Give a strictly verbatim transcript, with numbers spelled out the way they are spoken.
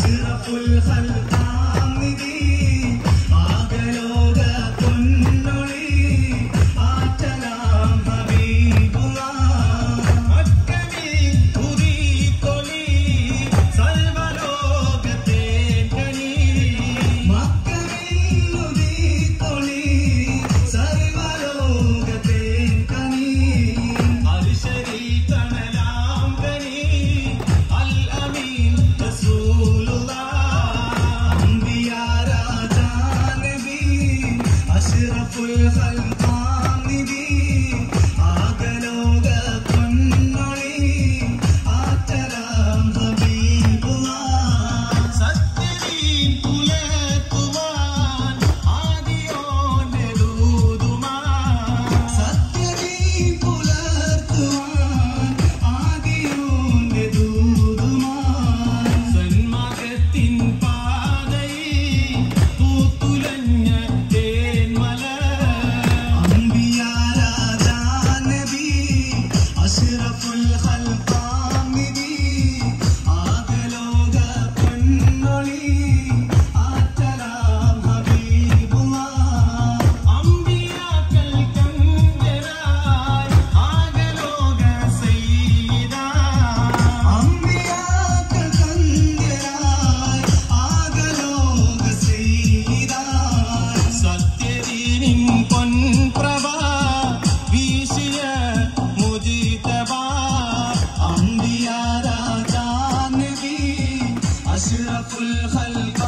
അഷ്റഫുൽ ഖൽഖാം നിധി ആകലോക പൊന്നൊളി ആറ്റലാം ഹബീബുല്ലാഹ് മക്കയിൽ ഉദിത്തൊളി സർവ്വലോകത്തെ കനി മക്കയിൽ ഉദിത്തൊളി സർവ്വലോകത്തെ കനി അർശരിൽ തണലാം കനി അൽ അമീൻ അഷ്റഫുൽ ഖൽഖാം നിധി ആകലോക പൊന്നൊളി ആറ്റലാം ഹബീബുല്ലാഹ് സത്യദീൻ പുലർത്തുവാൻ ആദിയോന്റെ ദൂതുമാൻ സത്യദീൻ പുലർത്തുവാൻ ആദിയോന്റെ ദൂതുമാൻ സന്മാർഗത്തിൻ പാതയിൽ പൂത്തുലഞ്ഞ അഷ്റഫുൽ ഖൽഖാം നിധി ആകലോക പൊന്നൊളി ആറ്റലാം ഹബീബുല്ലാഹ് അംബിയാക്കൾ കഞ്ചരായി ആകലോക സയ്യിദാ അംബിയാക്കൾ കഞ്ചരായി ആകലോക സയ്യിദാ സത്യദീനിൻ പൊൻപ്രഭ വീശിയ അഷ്റഫുൽ ഖൽഖാം